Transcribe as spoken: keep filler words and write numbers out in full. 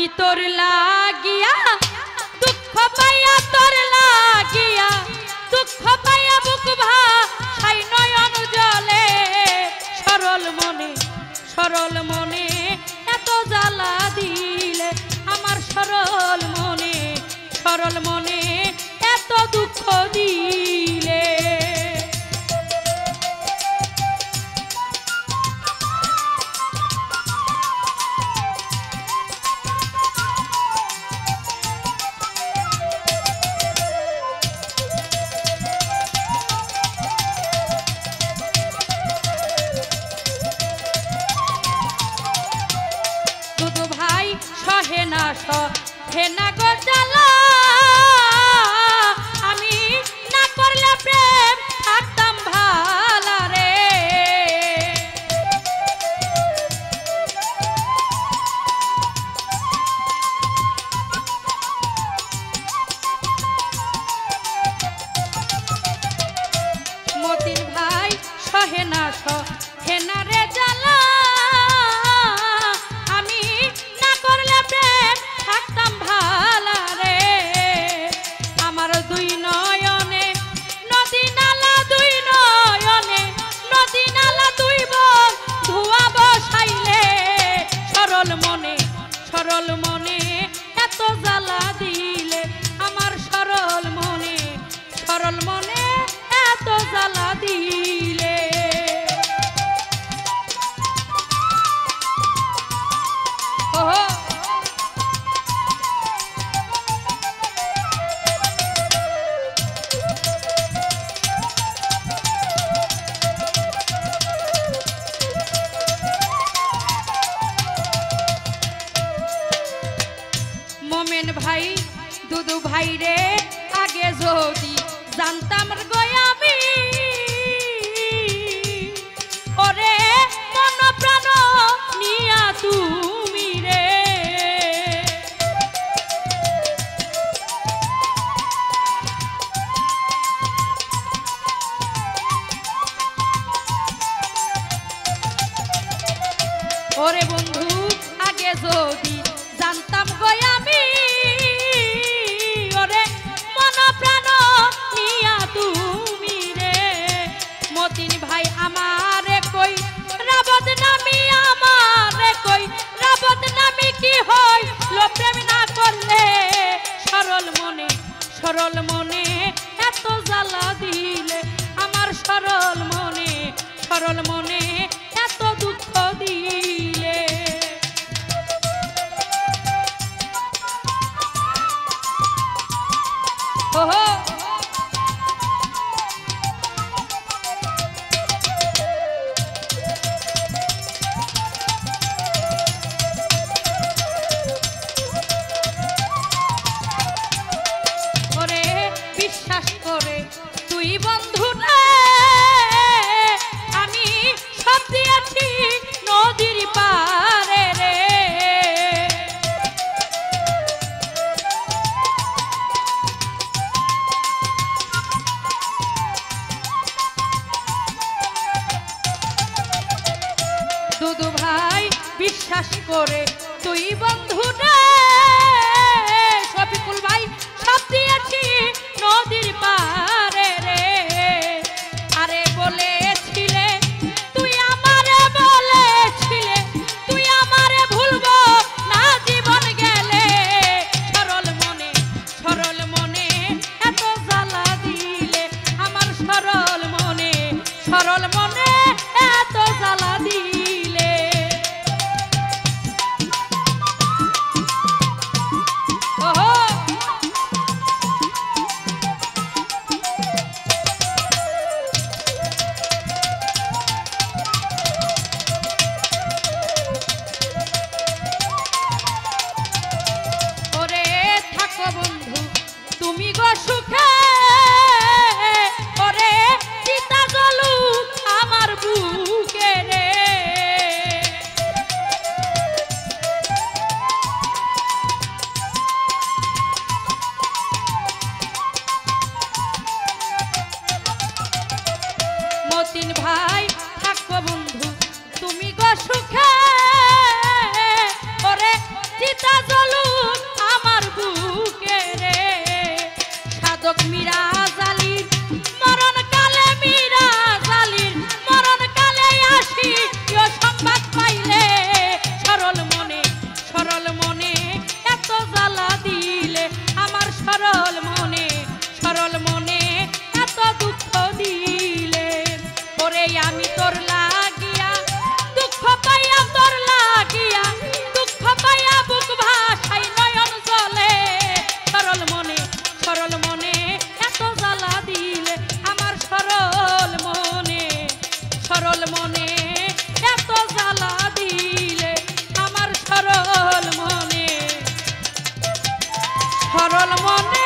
তোর লাগিয়া দুঃখ পাইয়া তোর লাগিয়া দুঃখ পাইয়া বুক ভাই নয়ন জলে সরল মনে সরল মনে এত জ্বালা দিলে আমার সরল মনে সরল মনে এত দুঃখ দিলে সহে না সহে না গো জ্বালা আমি না করলে প্রেম থাকতাম ভালা রে মতিন ভাই সহে না সহে না রে জ্বালা থাকতাম ভালা রে আমার দুই নয়নে নদী নালা দুই নয়নে নদী নালা দুই বন ধোয়া বসাইলে সরল মনে সরল মনে এত জ্বালা দিলে আমার সরল মনে সরল মনে এত জ্বালা দিলে ওহো মোমেন ভাই দুদু ভাই রে আগে যদি জানতাম গয়ামি ওরে মন প্রাণ নিয়া তুমি রে ওরে বন্ধু আগে যদি জানতাম গয়ামি ওরে মন প্রাণ নিয়া তুমি রে মতিন ভাই আমারে কই রাবত নামি আমারে কই রাবত নামি কি হই লো প্রেম না করলে সরল মনে সরল মনে এত জ্বালা দিলে আমার সরল মনে সরল মনে এত দুঃখ দিলে ওহো ওরে বিশ্বাস করে তুই বন্ধু না আমি সব দিয়েছি নদীর পারে রে দুদু ভাই বিশ্বাস করে তুই বন্ধু রে শফিকুল ভাই সব দিয়েছি নদীর পারে রে আরে বলেছিলে তুই আমারে বলেছিলে তুই আমারে ভুলবো না জীবন গেলে সরল মনে সরল মনে এত জ্বালা দিলে আমার সরল মনে সরল মনে এত জ্বালা দিলে ওহো ওরে থাকো বন্ধু তুমি গো সুখে ওরে চিতা জ্বলুক আমার বুকে রে মতিন ভাই থাকো বন্ধু তুমি গো সুখে ওরে চিতা জ্বলুক সরল মনে